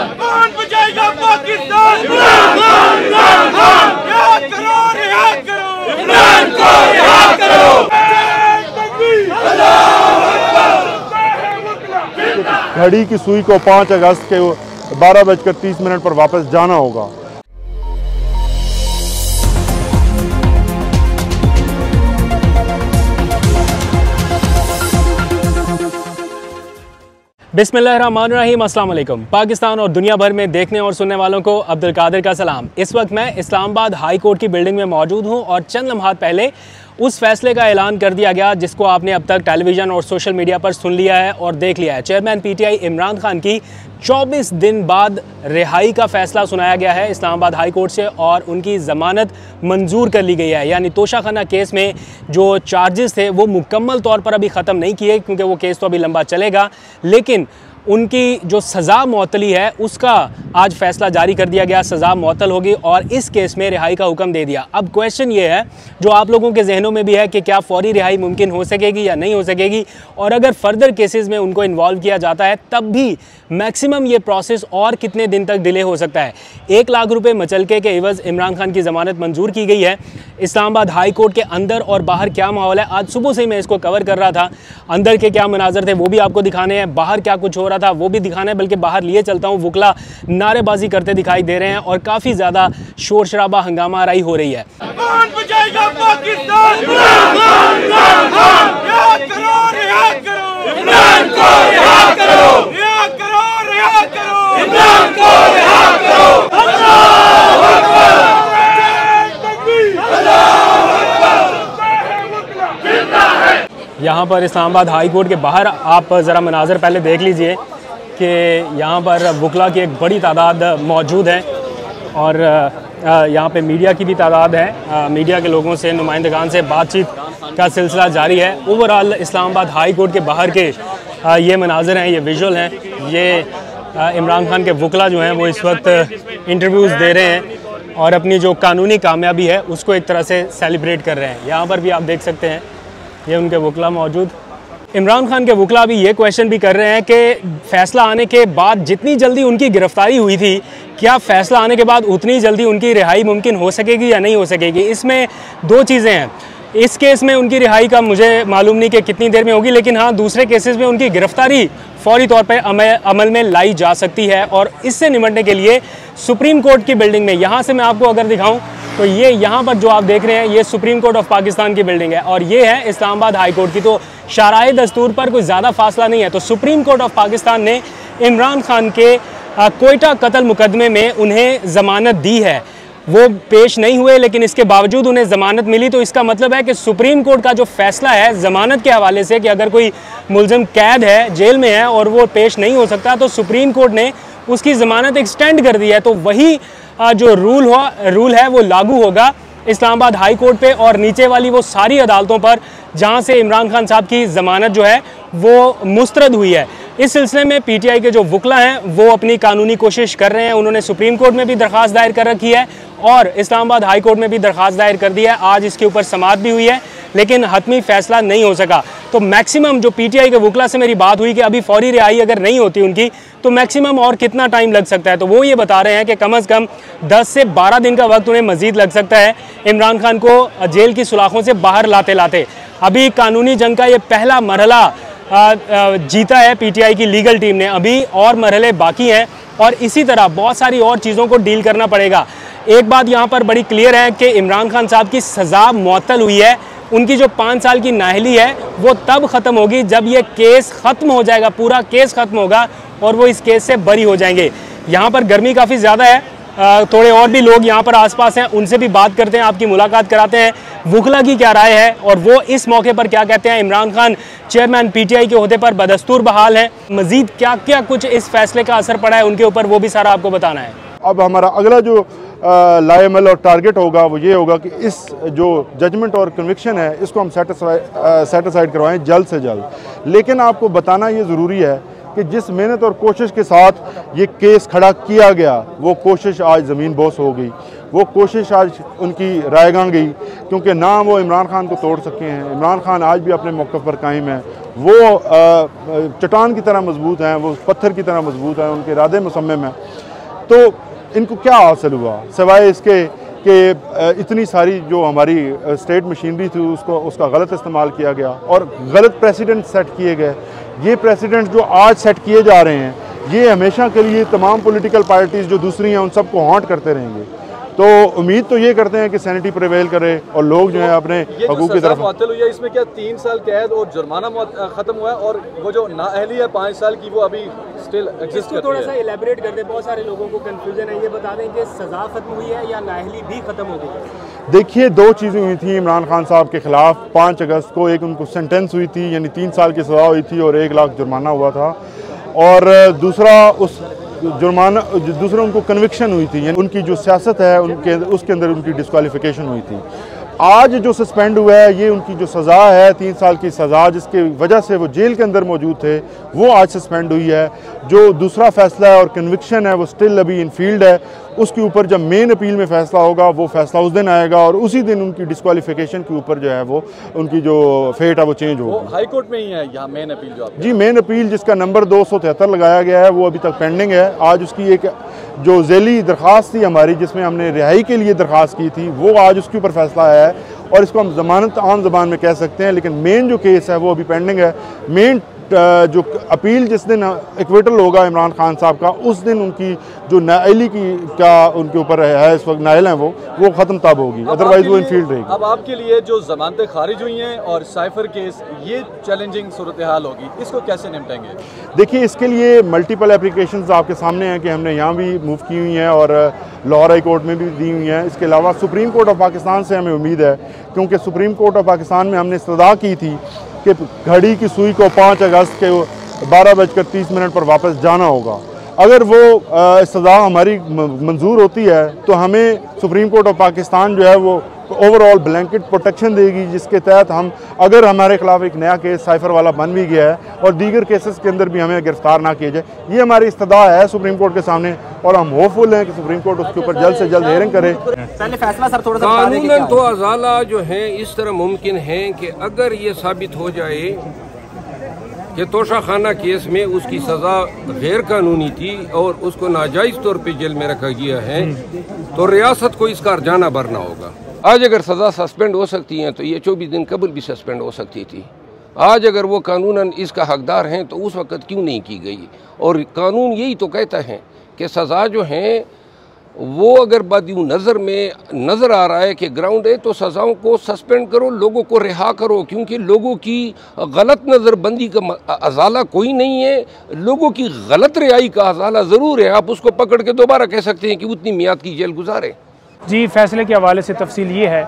कौन बचाएगा पाकिस्तान? इमरान खान, इमरान खान। रिहा करो, रिहा करो, इमरान को रिहा करो। घड़ी की सुई को 5 अगस्त के 12:30 पर वापस जाना होगा। बिस्मिल्लाहिर्रहमानिर्रहीम, अस्सलाम वालेकुम। पाकिस्तान और दुनिया भर में देखने और सुनने वालों को अब्दुल कादिर का सलाम। इस वक्त मैं इस्लामाबाद हाई कोर्ट की बिल्डिंग में मौजूद हूं और चंद लम्हात पहले उस फैसले का ऐलान कर दिया गया जिसको आपने अब तक टेलीविज़न और सोशल मीडिया पर सुन लिया है और देख लिया है। चेयरमैन पीटीआई इमरान खान की 24 दिन बाद रिहाई का फ़ैसला सुनाया गया है इस्लामाबाद हाई कोर्ट से और उनकी ज़मानत मंजूर कर ली गई है। यानी तोशाखाना केस में जो चार्जेस थे वो मुकम्मल तौर पर अभी ख़त्म नहीं किए क्योंकि वो केस तो अभी लंबा चलेगा, लेकिन उनकी जो सज़ा मुअत्तली है उसका आज फ़ैसला जारी कर दिया गया। सज़ा मुअत्तल होगी और इस केस में रिहाई का हुक्म दे दिया। अब क्वेश्चन ये है जो आप लोगों के जहनों में भी है कि क्या फ़ौरी रिहाई मुमकिन हो सकेगी या नहीं हो सकेगी, और अगर फर्दर केसेस में उनको इन्वॉल्व किया जाता है तब भी मैक्सिमम ये प्रोसेस और कितने दिन तक डिले हो सकता है। 1 लाख रुपये मचलके के एवज़ इमरान खान की ज़मानत मंजूर की गई है। इस्लामाबाद हाई कोर्ट के अंदर और बाहर क्या माहौल है, आज सुबह से ही मैं इसको कवर कर रहा था। अंदर के क्या मनाजर थे वो भी आपको दिखाने हैं, बाहर क्या कुछ हो रहा था वो भी दिखाना है, बल्कि बाहर लिए चलता हूँ। वुकला नारेबाजी करते दिखाई दे रहे हैं और काफ़ी ज़्यादा शोर शराबा हंगामा आराई हो रही है। कौन बचाएगा पाकिस्तान? इमरान खान, इमरान खान। रिहा करो, रिहा करो, इमरान को रिहा करो, रिहा करो, रिहा करो, इमरान को रिहा करो। अल्लाहू अकबर, अल्लाहू अकबर। जिंदा है। यहाँ पर इस्लामाबाद हाई कोर्ट के बाहर आप ज़रा मनाजर पहले देख लीजिए कि यहाँ पर वुकला की एक बड़ी तादाद मौजूद है और यहाँ पे मीडिया की भी तादाद है। मीडिया के लोगों से, नुमाइंदगान से बातचीत का सिलसिला जारी है। ओवरऑल इस्लामाबाद हाई कोर्ट के बाहर के ये मनाजर हैं, ये विजुअल हैं। ये इमरान खान के वुकला जो हैं वो इस वक्त इंटरव्यूज़ दे रहे हैं और अपनी जो कानूनी कामयाबी है उसको एक तरह से सेलिब्रेट कर रहे हैं। यहाँ पर भी आप देख सकते हैं ये उनके वुकला मौजूद। इमरान खान के वुकला भी ये क्वेश्चन भी कर रहे हैं कि फ़ैसला आने के बाद जितनी जल्दी उनकी गिरफ्तारी हुई थी, क्या फ़ैसला आने के बाद उतनी जल्दी उनकी रिहाई मुमकिन हो सकेगी या नहीं हो सकेगी। इसमें 2 चीज़ें हैं। इस केस में उनकी रिहाई का मुझे मालूम नहीं कि कितनी देर में होगी, लेकिन हाँ दूसरे केसेस में उनकी गिरफ्तारी फौरी तौर पर अमल में लाई जा सकती है। और इससे निपटने के लिए सुप्रीम कोर्ट की बिल्डिंग में, यहाँ से मैं आपको अगर दिखाऊँ तो ये यहाँ पर जो आप देख रहे हैं ये सुप्रीम कोर्ट ऑफ पाकिस्तान की बिल्डिंग है और ये है इस्लामाबाद हाई कोर्ट की। तो शराए दस्तूर पर कोई ज़्यादा फासला नहीं है। तो सुप्रीम कोर्ट ऑफ पाकिस्तान ने इमरान खान के कोयटा कत्ल मुकदमे में उन्हें ज़मानत दी है। वो पेश नहीं हुए लेकिन इसके बावजूद उन्हें ज़मानत मिली। तो इसका मतलब है कि सुप्रीम कोर्ट का जो फैसला है ज़मानत के हवाले से कि अगर कोई मुलज़िम कैद है, जेल में है और वो पेश नहीं हो सकता, तो सुप्रीम कोर्ट ने उसकी ज़मानत एक्सटेंड कर दी है। तो वही जो रूल है वो लागू होगा इस्लामाबाद हाई कोर्ट पे और नीचे वाली वो सारी अदालतों पर जहां से इमरान खान साहब की ज़मानत जो है वो मुस्तरद हुई है। इस सिलसिले में पीटीआई के जो वुकला हैं वो अपनी कानूनी कोशिश कर रहे हैं। उन्होंने सुप्रीम कोर्ट में भी दरख्वास्त दायर कर रखी है और इस्लामाबाद हाई कोर्ट में भी दरख्वास्त दायर कर दी है। आज इसके ऊपर समाअत भी हुई है लेकिन हतमी फ़ैसला नहीं हो सका। तो मैक्सिमम जो पीटीआई के वुकला से मेरी बात हुई कि अभी फौरी रिहाई अगर नहीं होती उनकी तो मैक्सिमम और कितना टाइम लग सकता है, तो वो ये बता रहे हैं कि कम से कम 10 से 12 दिन का वक्त उन्हें मज़ीद लग सकता है इमरान खान को जेल की सुलाखों से बाहर लाते लाते। अभी कानूनी जंग का ये पहला मरहला जीता है पीटीआई की लीगल टीम ने, अभी और मरहले बाकी हैं और इसी तरह बहुत सारी और चीज़ों को डील करना पड़ेगा। एक बात यहाँ पर बड़ी क्लियर है कि इमरान खान साहब की सज़ा मुअत्तल हुई है। उनकी जो 5 साल की नाअहली है वो तब ख़त्म होगी जब ये केस ख़त्म हो जाएगा, पूरा केस ख़त्म होगा और वो इस केस से बरी हो जाएंगे। यहाँ पर गर्मी काफ़ी ज़्यादा है, थोड़े और भी लोग यहाँ पर आसपास हैं, उनसे भी बात करते हैं, आपकी मुलाकात कराते हैं। वुकला की क्या राय है और वो इस मौके पर क्या कहते हैं। इमरान खान चेयरमैन पीटीआई के ओहदे पर बदस्तूर बहाल हैं, मज़ीद क्या क्या कुछ इस फैसले का असर पड़ा है उनके ऊपर, वो भी सारा आपको बताना है। अब हमारा अगला जो लाएमल और टारगेट होगा वो ये होगा कि इस जो जजमेंट और कन्विक्शन है इसको हम सेटिस्फाइड करवाएं जल्द से जल्द। लेकिन आपको बताना ये ज़रूरी है कि जिस मेहनत और कोशिश के साथ ये केस खड़ा किया गया वो कोशिश आज ज़मीन बोस हो गई, वो कोशिश आज उनकी रायगां गई, क्योंकि ना वो इमरान खान को तोड़ सके हैं। इमरान खान आज भी अपने मौक़िफ़ पर कायम है, वो चट्टान की तरह मजबूत हैं, वो पत्थर की तरह मजबूत हैं, उनके इरादे मुसम्मम हैं। तो इनको क्या हासिल हुआ सिवाय इसके कि इतनी सारी जो हमारी स्टेट मशीनरी थी उसका गलत इस्तेमाल किया गया और गलत प्रेसिडेंट सेट किए गए। ये प्रेसिडेंट जो आज सेट किए जा रहे हैं ये हमेशा के लिए तमाम पॉलिटिकल पार्टीज़ जो दूसरी हैं उन सबको हॉन्ट करते रहेंगे। तो उम्मीद तो ये करते हैं कि सैनिटी प्रिवेल करे और लोग जो है अपने हकूक़ की तरफ। मुअत्तल हुई है, इसमें क्या 3 साल कैद और जुर्माना खत्म हुआ है और वो जो नाअहली है 5 साल की वो अभी स्टिल एग्जिस्ट करती है। थोड़ा सा इलेबोरेट कर दें, बहुत सारे लोगों को कंफ्यूजन है, ये बता दें कि सज़ा खत्म हुई है या नाअहली भी खत्म हो गई है? देखिए 2 चीज़ें हुई थी इमरान खान साहब के ख़िलाफ़ 5 अगस्त को। एक उनको सेंटेंस हुई थी यानी 3 साल की सज़ा हुई थी और 1 लाख जुर्माना हुआ था, और दूसरा उनको कन्विक्शन हुई थी यानी उनकी जो सियासत है उसके अंदर उनकी डिस्क्वालिफिकेशन हुई थी। आज जो सस्पेंड हुआ है ये उनकी जो सज़ा है 3 साल की सज़ा जिसकी वजह से वो जेल के अंदर मौजूद थे वो आज सस्पेंड हुई है। जो दूसरा फैसला है और कन्विक्शन है वो स्टिल अभी इन फील्ड है। उसके ऊपर जब मेन अपील में फ़ैसला होगा वो फ़ैसला उस दिन आएगा और उसी दिन उनकी डिस्क्वालिफिकेशन के ऊपर जो है वो उनकी जो फेट है वो चेंज होगा। हाई कोर्ट में ही है यहाँ मेन अपील जो जी मेन अपील जिसका नंबर 273 लगाया गया है वो अभी तक पेंडिंग है। आज उसकी एक जो ज़ैली दरख्वास्त थी हमारी जिसमें हमने रिहाई के लिए दरख्वास्त की थी वो आज उसके ऊपर फैसला आया है और इसको हम ज़मानत आम ज़बान में कह सकते हैं, लेकिन मेन जो केस है वो अभी पेंडिंग है। मेन जो अपील जिस दिन इक्वेटल होगा इमरान खान साहब का उस दिन उनकी जो नाअहली की का उनके ऊपर है इस वक्त नाअहल हैं वो ख़त्म तब होगी, अदरवाइज वो इन फील्ड रहेगी। अब आपके लिए जो ज़मानतें खारिज हुई हैं और साइफर केस ये चैलेंजिंग सूरत हाल होगी, इसको कैसे निपटेंगे? देखिए इसके लिए मल्टीपल एप्लीकेशंस आपके सामने हैं कि हमने यहाँ भी मूव की हुई हैं और लाहौर हाई कोर्ट में भी दी हुई हैं। इसके अलावा सुप्रीम कोर्ट ऑफ पाकिस्तान से हमें उम्मीद है क्योंकि सुप्रीम कोर्ट ऑफ पाकिस्तान में हमने इस्तदा की थी कि घड़ी की सुई को 5 अगस्त के 12:30 पर वापस जाना होगा। अगर वो इस्तदा हमारी मंजूर होती है तो हमें सुप्रीम कोर्ट ऑफ पाकिस्तान जो है वो ओवरऑल ब्लैंकेट प्रोटेक्शन देगी जिसके तहत हम अगर हमारे खिलाफ एक नया केस साइफर वाला बन भी गया है और दीगर केसेस के अंदर भी हमें गिरफ्तार ना किया जाए, ये हमारी इस्तदा है सुप्रीम कोर्ट के सामने और हम होपफुल हैं कि सुप्रीम कोर्ट उसके ऊपर जल्द से जल्द हेयरिंग करे। पहले फैसला सर थोड़ा सा कानूनन तो अज़ाला जो है इस तरह मुमकिन है कि अगर ये साबित हो जाए कि तोशा खाना केस में उसकी सज़ा गैर कानूनी थी और उसको नाजायज़ तौर पे जेल में रखा गया है तो रियासत को इसका अर्जाना भरना होगा। आज अगर सज़ा सस्पेंड हो सकती है तो ये 24 दिन कबल भी सस्पेंड हो सकती थी। आज अगर वो कानूनन इसका हकदार हैं तो उस वक़्त क्यों नहीं की गई? और कानून यही तो कहता है कि सज़ा जो है वो अगर बदियों नज़र में नज़र आ रहा है कि ग्राउंड है तो सज़ाओं को सस्पेंड करो, लोगों को रिहा करो, क्योंकि लोगों की गलत नज़रबंदी का अज़ाला कोई नहीं है, लोगों की गलत रिहाई का अज़ाला ज़रूर है। आप उसको पकड़ के दोबारा कह सकते हैं कि उतनी मियाद की जेल गुजारे। जी फैसले के हवाले से तफसील ये है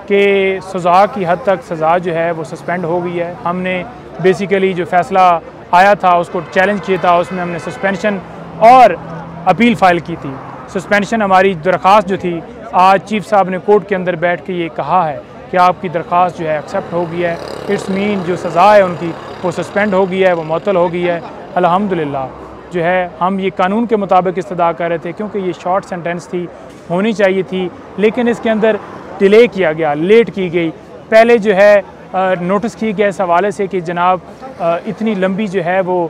कि सज़ा की हद तक सज़ा जो है वो सस्पेंड हो गई है। हमने बेसिकली जो फ़ैसला आया था उसको चैलेंज किया था, उसमें हमने सस्पेंशन और अपील फ़ाइल की थी। सस्पेंशन हमारी दरख्वास्त जो थी आज चीफ साहब ने कोर्ट के अंदर बैठ के ये कहा है कि आपकी दरख्वास्त जो है एक्सेप्ट हो गई है। इट्स मीन जो सज़ा है उनकी वो सस्पेंड हो गई है, वो मुअत्तल हो गई है। अल्हम्दुलिल्लाह जो है हम ये कानून के मुताबिक इस्तदा कर रहे थे क्योंकि ये शॉर्ट सेंटेंस थी, होनी चाहिए थी, लेकिन इसके अंदर डिले किया गया, लेट की गई। पहले जो है नोटिस की गया इस हवाले से कि जनाब इतनी लंबी जो है वो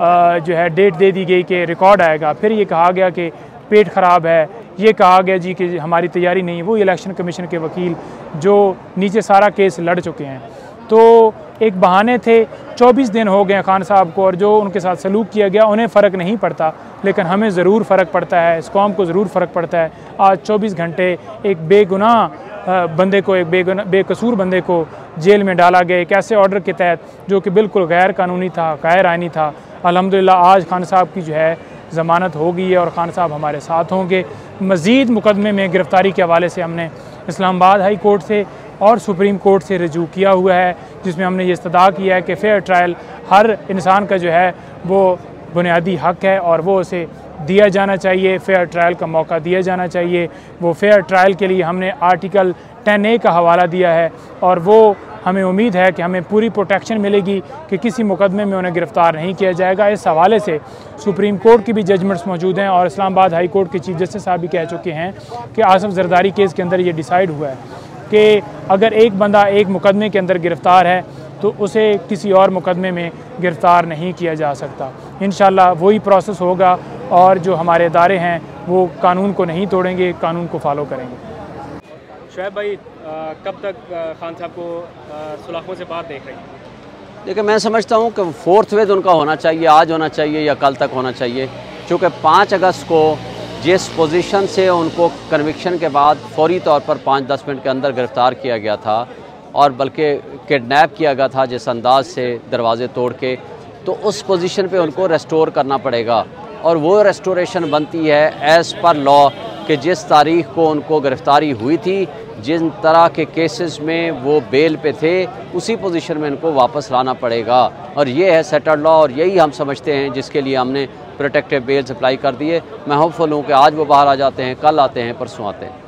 जो है डेट दे दी गई कि रिकॉर्ड आएगा, फिर ये कहा गया कि पेट ख़राब है, ये कहा गया जी कि हमारी तैयारी नहीं है। वो इलेक्शन कमीशन के वकील जो नीचे सारा केस लड़ चुके हैं तो एक बहाने थे। 24 दिन हो गए खान साहब को और जो उनके साथ सलूक किया गया उन्हें फ़र्क नहीं पड़ता, लेकिन हमें ज़रूर फ़र्क पड़ता है, इस कौम को ज़रूर फ़र्क पड़ता है। आज 24 घंटे एक बेगुनाह बंदे को, एक बेकसूर बंदे को जेल में डाला गया एक ऐसे ऑर्डर के तहत जो कि बिल्कुल गैर कानूनी था, गैर आइनी था। अल्हम्दुलिल्लाह आज खान साहब की जो है ज़मानत हो गई है और खान साहब हमारे साथ होंगे। मज़ीद मुकदमे में गिरफ़्तारी के हवाले से हमने इस्लामाबाद हाई कोर्ट से और सुप्रीम कोर्ट से रजू किया हुआ है, जिसमें हमने ये इस्तदा किया है कि फ़ेयर ट्रायल हर इंसान का जो है वो बुनियादी हक़ है और वो उसे दिया जाना चाहिए, फ़ेयर ट्रायल का मौका दिया जाना चाहिए। वो फ़ेयर ट्रायल के लिए हमने आर्टिकल 10A का हवाला दिया है और वो हमें उम्मीद है कि हमें पूरी प्रोटेक्शन मिलेगी कि किसी मुकदमे में उन्हें गिरफ़्तार नहीं किया जाएगा। इस हवाले से सुप्रीम कोर्ट की भी जजमेंट्स मौजूद हैं और इस्लामाबाद हाई कोर्ट के चीफ जस्टिस साहब भी कह चुके हैं कि आसिफ जरदारी केस के अंदर ये डिसाइड हुआ है कि अगर एक बंदा एक मुकदमे के अंदर गिरफ़्तार है तो उसे किसी और मुकदमे में गिरफ़्तार नहीं किया जा सकता। इंशाअल्लाह वही प्रोसेस होगा और जो हमारे इदारे हैं वो कानून को नहीं तोड़ेंगे, कानून को फॉलो करेंगे। शुएब भाई, कब तक खान साहब को सुलाखों से बाहर देख रहे हैं? देखिए, मैं समझता हूँ कि 4th वेद उनका होना चाहिए, आज होना चाहिए या कल तक होना चाहिए, चूँकि 5 अगस्त को जिस पोजीशन से उनको कन्विक्शन के बाद फौरी तौर पर 5-10 मिनट के अंदर गिरफ़्तार किया गया था और बल्कि किडनैप किया गया था जिस अंदाज से दरवाज़े तोड़ के, तो उस पोजीशन पे उनको रेस्टोर करना पड़ेगा। और वो रेस्टोरेशन बनती है एज़ पर लॉ कि जिस तारीख़ को उनको गिरफ़्तारी हुई थी, जिन तरह के केसेस में वो बेल पे थे, उसी पोजीशन में इनको वापस लाना पड़ेगा। और ये है सेटल्ड लॉ और यही हम समझते हैं जिसके लिए हमने प्रोटेक्टिव बेल्स अप्लाई कर दिए। मैं होपफुल हूँ कि आज वो बाहर आ जाते हैं, कल आते हैं, परसों आते हैं।